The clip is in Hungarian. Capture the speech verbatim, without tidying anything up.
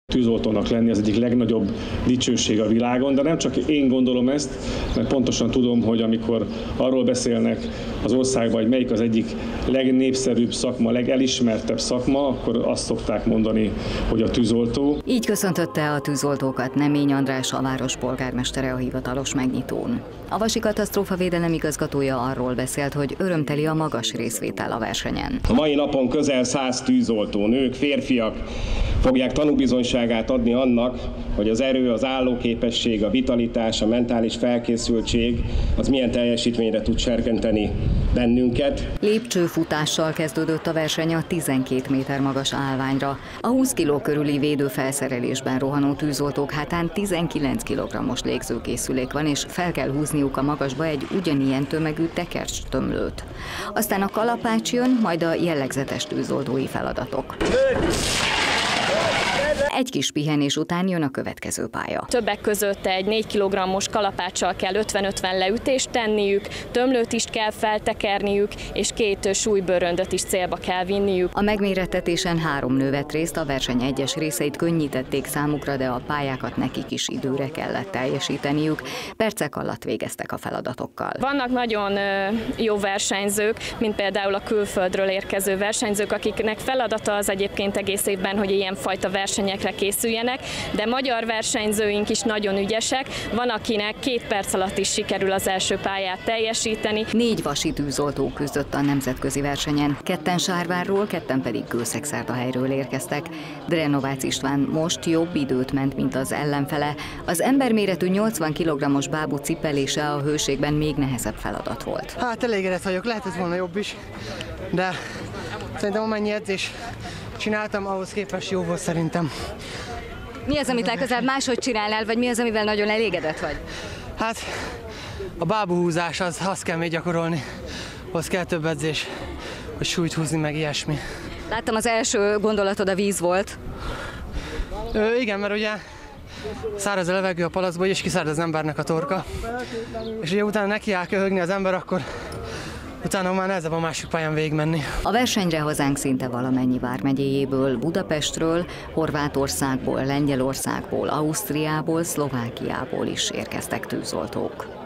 Tűzoltónak lenni az egyik legnagyobb dicsőség a világon, de nem csak én gondolom ezt, mert pontosan tudom, hogy amikor arról beszélnek az országban, hogy melyik az egyik legnépszerűbb szakma, legelismertebb szakma, akkor azt szokták mondani, hogy a tűzoltó. Így köszöntötte a tűzoltókat Nemény András, a város polgármestere a hivatalos megnyitón. A Vasi Katasztrófavédelem igazgatója arról beszélt, hogy örömteli a magas részvétel a versenyen. A mai napon közel száz tűzoltó, nők, férfiak fogják tanúbizonyságát adni annak, hogy az erő, az állóképesség, a vitalitás, a mentális felkészültség az milyen teljesítményre tud serkenteni bennünket. Lépcsőfutással kezdődött a verseny a tizenkét méter magas állványra. A húsz kiló körüli védőfelszerelésben rohanó tűzoltók hátán tizenkilenc kilogrammos légzőkészülék van, és fel kell húzniuk a magasba egy ugyanilyen tömegű tekercstömlőt. Aztán a kalapács jön, majd a jellegzetes tűzoltói feladatok. Egy kis pihenés után jön a következő pálya. Többek között egy négy kilogrammos kalapáccsal kell ötven-ötven leütést tenniük, tömlőt is kell feltekerniük, és két súlybőröndöt is célba kell vinniük. A megmérettetésen három nő vett részt, a verseny egyes részeit könnyítették számukra, de a pályákat nekik is időre kellett teljesíteniük. Percek alatt végeztek a feladatokkal. Vannak nagyon jó versenyzők, mint például a külföldről érkező versenyzők, akiknek feladata az egyébként egész évben, hogy ilyenfajta versenyekre készüljenek, de magyar versenyzőink is nagyon ügyesek, van akinek két perc alatt is sikerül az első pályát teljesíteni. Négy vasi tűzoltó küzdött a nemzetközi versenyen, ketten Sárvárról, ketten pedig Kőszeg-Szerdahelyről érkeztek. Drenovácz István most jobb időt ment, mint az ellenfele. Az emberméretű nyolcvan kilogrammos bábú cipelése a hőségben még nehezebb feladat volt. Hát elégedett vagyok, lehetett volna jobb is, de szerintem amennyi edzés csináltam, ahhoz képest jó volt szerintem. Mi az, amit legközelebb máshogy csinálnál, vagy mi az, amivel nagyon elégedett vagy? Hát a bábúhúzás, az, azt kell még gyakorolni, ahhoz kell több edzés, hogy súlyt húzni, meg ilyesmi. Láttam, az első gondolatod a víz volt. Ö, igen, mert ugye száraz a levegő a palacból, és kiszárad az embernek a torka. És ugye utána nekiáll köhögni az ember, akkor utána már nehezebb a másik pályán végigmenni. A versenyre hazánk szinte valamennyi vármegyéjéből, Budapestről, Horvátországból, Lengyelországból, Ausztriából, Szlovákiából is érkeztek tűzoltók.